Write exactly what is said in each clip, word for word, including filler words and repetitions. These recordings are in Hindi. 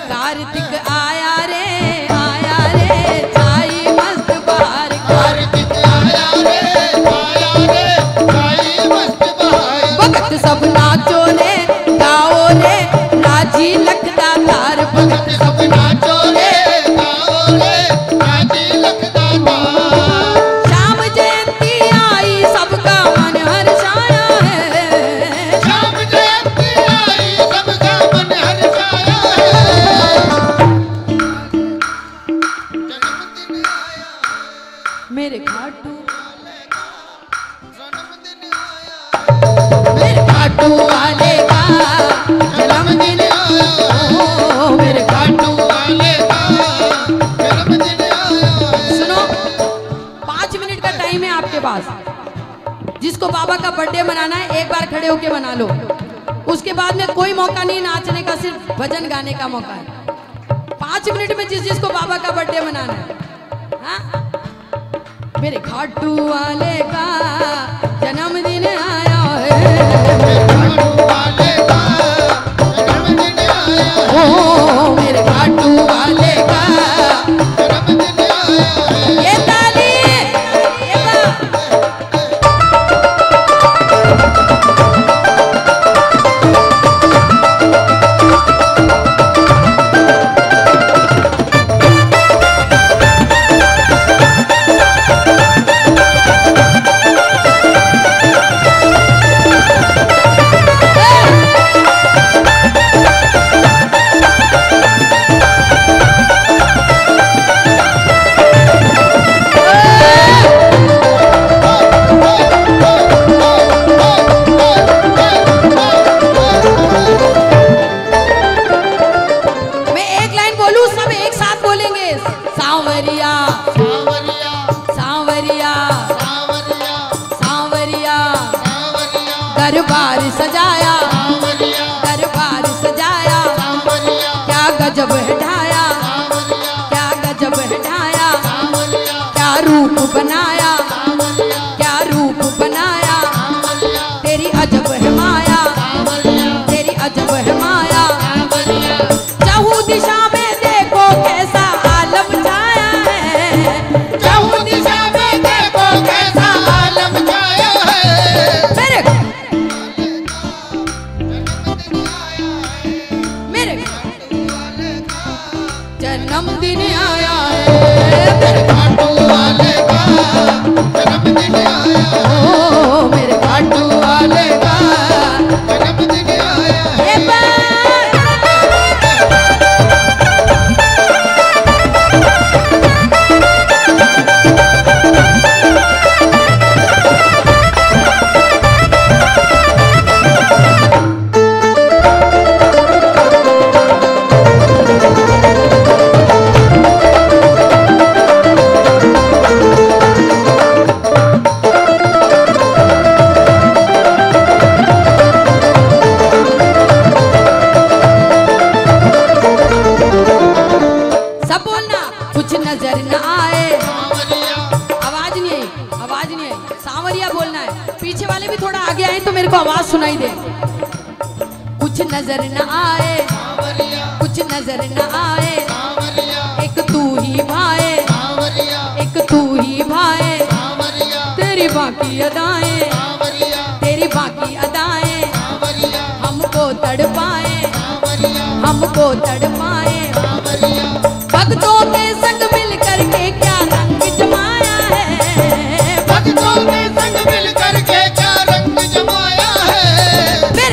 कार्तिक आया रे आया रे छाई मस्त बहार। कार्तिक आया रे आया रे छाई मस्त बहार। भगत सब नाचो रे गाओ रे राजी लखदा तार। भगत सब नाचो रे गाओ रे राजी लखदा तार। श्याम जयंती आई सबका मन हर्षाया है। श्याम जयंती आई सबका मन हर्षाया है। जन्मदिन आया मेरे खाटू जन्मदिन आया मेरे खाटू वाले का जन्मदिन आया। ओ मेरे खाटू वाले का जन्मदिन आया। सुनो, पाँच मिनट का टाइम है आपके पास। जिसको बाबा का बर्थडे मनाना है एक बार खड़े होके मना लो। उसके बाद में कोई मौका नहीं नाचने का, सिर्फ भजन गाने का मौका है। पाँच मिनट में जिस जिसको बाबा का बर्थडे मनाना है। हाँ? मेरे खाटू वाले का जन्मदिन आया है। खाटू वाले का जन्मदिन आया है। ओ मेरे खाटू वाले का जन्मदिन आया है। ये ताली ये बा- मैं एक लाइन बोलूं, सब एक साथ बोलेंगे। सांवरिया सावरिया सांवरिया सावरिया सांवरिया सावरिया दरबार सजाया सावरिया दरबार सजाया। सावरिया क्या गजब है ढाया सावरिया क्या गजब है ढाया। सावरिया क्या रूप बनाया सावरिया क्या रूप बनाया। सावरिया तेरी अजब है माया सावरिया तेरी अजब है माया। सावरिया चाहू दिशा में देखो कैसा आलम छाया है। चाहू दिशा में देखो कैसा आलम छाया है। मेरे जन्मदिन आया है। मेरे वाले का जन्मदिन आया है। मेरे खाटू वाले का जन्मदिन आया है। ओ मेरे खाटू वाले का जन्मदिन आया है। ये बात। सब बोलना, कुछ नजर न आए। सावरिया आवाज नहीं आई आवाज नहीं आई सांवरिया बोलना है। पीछे वाले भी थोड़ा आगे आए तो मेरे को आवाज सुनाई दे। कुछ नजर न आए सावरिया कुछ नजर न आए। सावरिया एक तू ही भाए सावरिया एक तू ही भाए। सावरिया तेरी बाकी अदाएं सावरिया तेरी बाकी अदाएं सावरिया हमको तड़पाए सावरिया हमको तड़पाए। सावरिया भक्तों के संग मिल करके क्या रंग जमाया है। भक्तों के संग मिल करके क्या रंग जमाया है। मेरे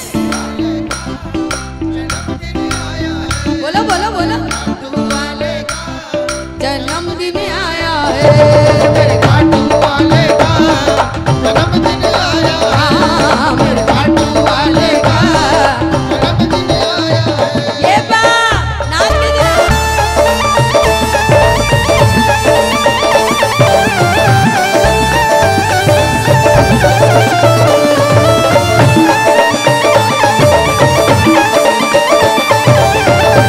जन्मदिन आया है। बोलो बोलो बोलो खाटू वाले का जन्मदिन आया है। मेरे खाटू वाले का जन्मदिन आया है। हाँ, मेरे खाटू वाले का जन्मदिन आया है। ये बात नाच के जरा।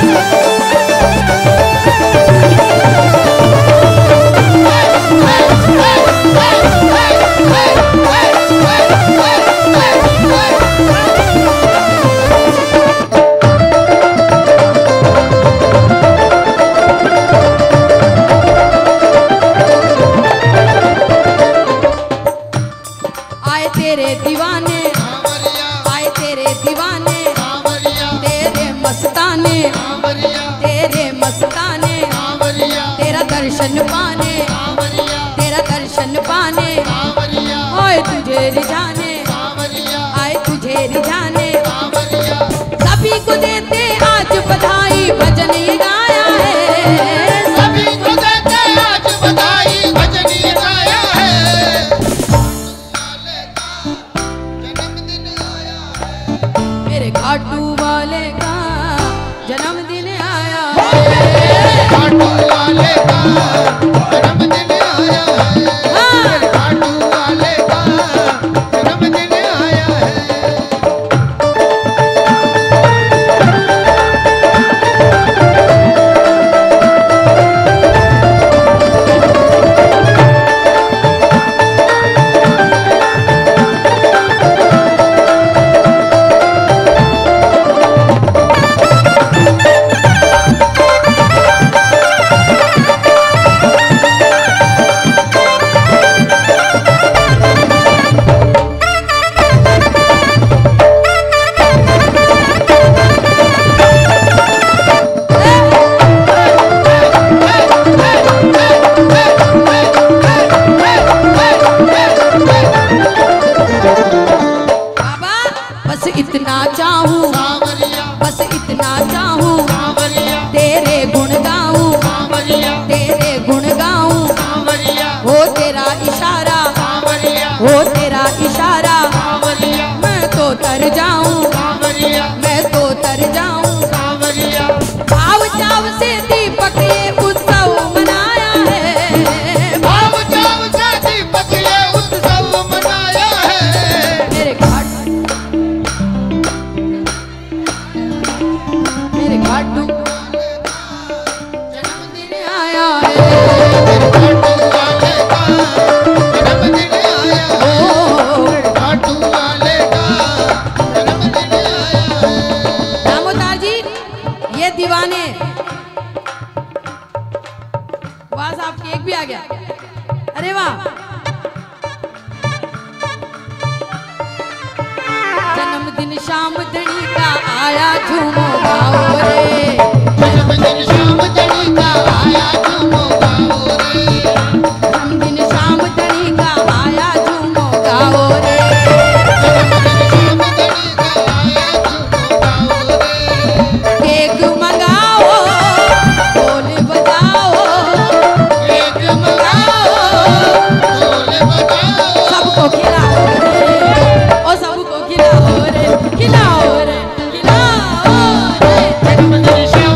Hey! मस्ताने, सांवरिया तेरे मस्ताने, सांवरिया तेरा दर्शन पाने, सांवरिया तेरा दर्शन पाने, सांवरिया ओए तुझे रिझाने, सांवरिया आए तुझे रिझाने। सांवरिया सभी को देते आज बधाई, भजन ये गाया है। सभी को देते आज बधाई, भजन ये गाया है। जन्मदिन आया है, मेरे घाटू वाले का जन्मदिन आया है। घाटू वाले का जन्मदिन आया है, घाटू वाले का जन्मदिन आया है। बाबा बस इतना चाहूँ, सांवरिया बस इतना चाहूँ, सांवरिया तेरे गुण गाऊं, सांवरिया तेरे गुण गाऊं। सांवरिया हो तेरा इशारा, सांवरिया हो तेरा इशारा, सांवरिया मैं तो तर जाऊं, सांवरिया मैं तो तर जाऊं। सांवरिया भाव चाव से दीपक ये उत्सव मनाया है। भाव चाव से दीपक ये उत्सव मनाया है। मेरे घाट मेरे घाटू जन्मदिन आया है। घाटू वाले का जन्मदिन आया है, ओ घाटू वाले का जन्मदिन आया है। दामोदर जी ये दीवाने, वाह साहब केक भी आ गया, अरे वाह। जन्मदिन शाम धनी का आया झूमो गाओ रे। जन्मदिन शाम धनी का आया झूमो गाओ रे। जन्मदिन शाम धनी का आया झूमो गाओ रे। जन्मदिन शाम धनी का आया झूमो गाओ रे। केक मंगाओ, ढोल बजाओ, केक मंगाओ, ढोल बजाओ, सबको खिलाओ रे, ओ सबको खिलाओ रे, खिलाओ रे, खिलाओ रे। जन्मदिन शाम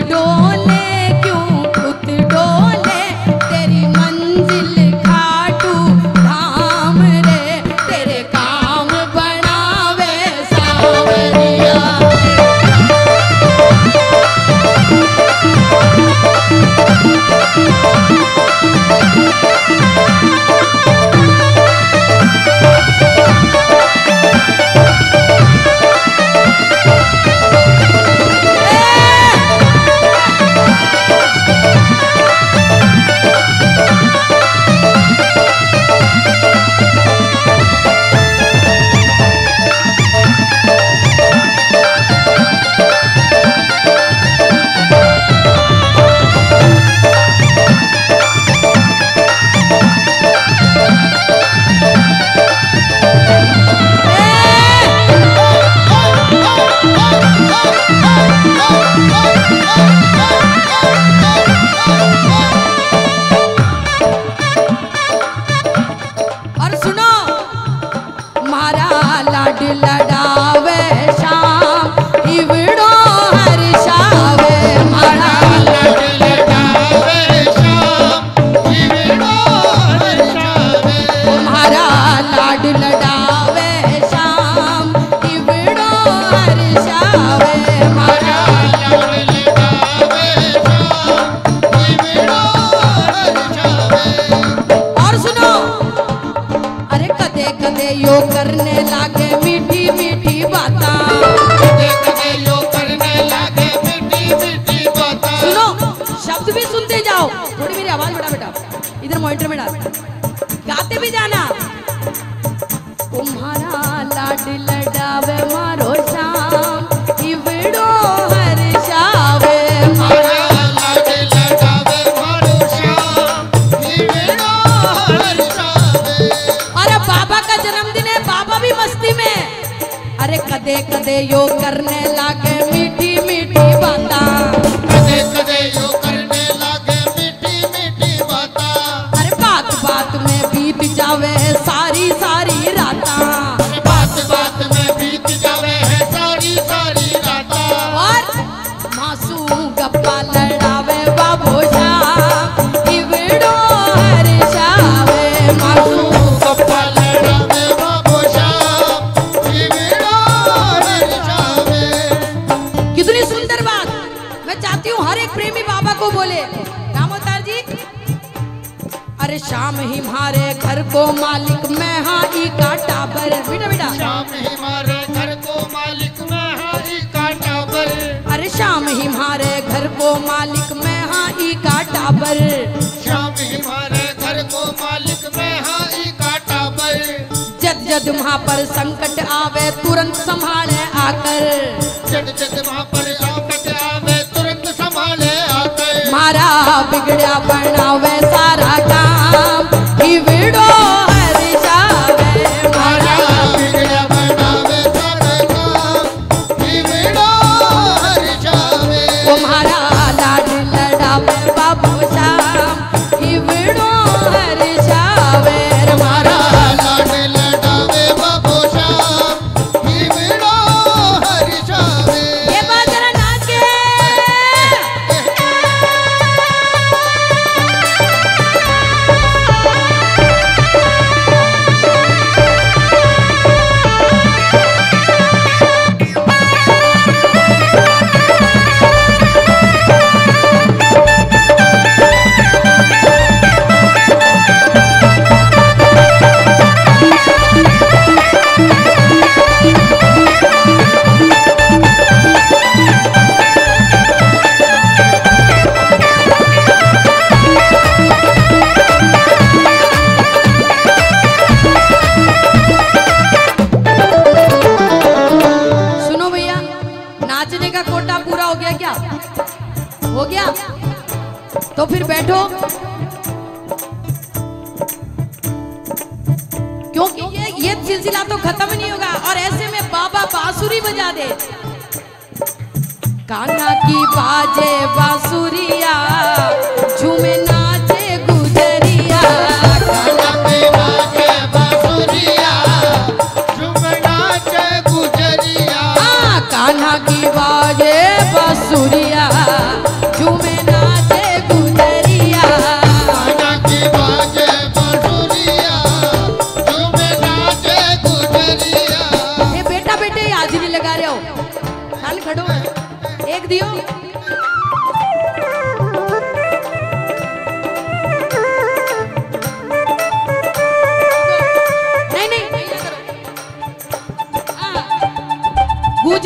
डोले क्यों पुत डोले, तेरी मंजिल खाटू धाम रे, तेरे काम बनावे सावरिया। और सुनो, मारा लाड लडावे शाम, इवड़ो हर्षावे, मारा लाड लडावे शाम, इवड़ो हर्षावे। तुम्हारा लाड लडावे शाम, इवड़ो हर्षावे, मारा लाड लडावे शाम, इवड़ो हर्षावे। और सुनो, अरे कदे कदे यो करने लागे मीठी मीठी बातां, कदे कदे यो करने लागे मीठी मीठी बातां। सुनो, शब्द भी सुनते जाओ, थोड़ी मेरी आवाज बढ़ा बेटा, इधर मॉनिटर में डाल, गाते भी जाना। तुम्हारा लाड लडावे मारो शाम, इवड़ो हर्षावे, मारा लाड लडावे मारो शाम, इवड़ो हर्षावे। अरे बाबा का जन्मदिन है, बाबा भी मस्ती में। अरे कदे कदे यो करने लागे मीठी मीठी बातां, कदे कदे यो करने लागे मीठी मीठी बातां। अरे बात बात में बीत जावे सारी सारी रातां, बात बात में बीत जावे है सारी सारी रातां। और मासूम गप्पा लड़ावे बाबू शाम, इवड़ो हर्षावे, मासूम गप्पा लड़ावे बाबू शाम, इवड़ो हर्षावे। कितनी सुंदर बात। मैं चाहती हूँ हर एक प्रेमी बाबा को बोले, नाम अवतार जी। अरे शाम ही हमारे घर को मालिक मैं हाँ ई का टाबर, बेटा बेटा। शाम ही हमारे घर को मालिक मैं हाई का टाबर। अरे शाम ही हमारे घर को मालिक मैं हाँ ई का टाबर, शाम ही हमारे घर को मालिक मैं हाई का टाबर। जद जद वहाँ पर संकट आवे तुरंत संभाले आकर, जद जद वहाँ पर संकट आवे तुरंत संभाले आकर। मारा बिगड़ा बनावे सारा काम, इवड़ो हर्षावे, मारा बिगड़ा बनावे सारा काम, इवड़ो हर्षावे। तुम्हारा लाड लडावे बाबू शाम, इवड़ो हर्षावे, मारा लाड लडावे बाबू शाम, इवड़ो हर्षावे। ये बात जरा नाच के। हो गया? तो फिर बैठो, क्योंकि ये ये सिलसिला तो खत्म नहीं होगा। और ऐसे में बाबा बांसुरी बजा दे, कान्हा की बाजे बांसुरिया, झूमे नाचे गुजरिया, कान्हा की बाजे बांसुरिया, झूमे नाचे गुजरिया। हाँ, कान्हा की बाजे बांसुरिया,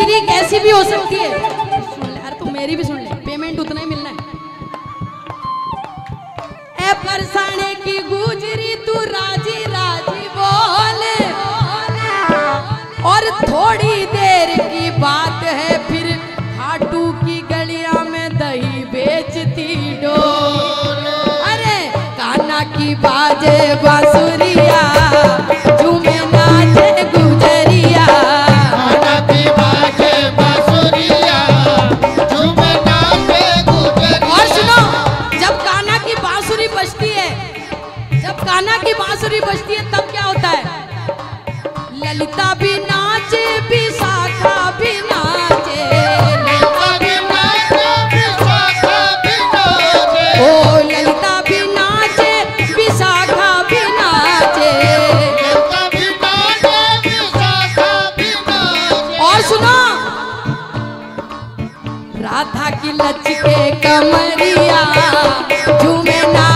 गुजरी कैसी भी हो सकती है। सुन ले यार, तू मेरी भी सुन ले, पेमेंट उतना ही मिलना है। ए परसाने की गुजरी तू राजी राजी बोले, और थोड़ी देर की बात है फिर खाटू की गलियां में दही बेचती डोल। अरे कान्हा की बाजे बांसुरिया, झूमे नाचे गुजरिया। कान्हा की बाजे बांसुरिया, झूमे नाचे गुजरिया। और सुनो, जब कान्हा की बांसुरी बजती है, जब कान्हा की बांसुरी बजती है तब क्या होता है? ललिता भी नाचे, विशाखा भी नाचे, ललिता भी नाचे, विशाखा भी नाचे। ओ ललिता भी नाचे, विशाखा भी नाचे। ललिता भी नाचे, विशाखा भी नाचे। और सुनो, राधा की लचके कमरिया, झूमे ना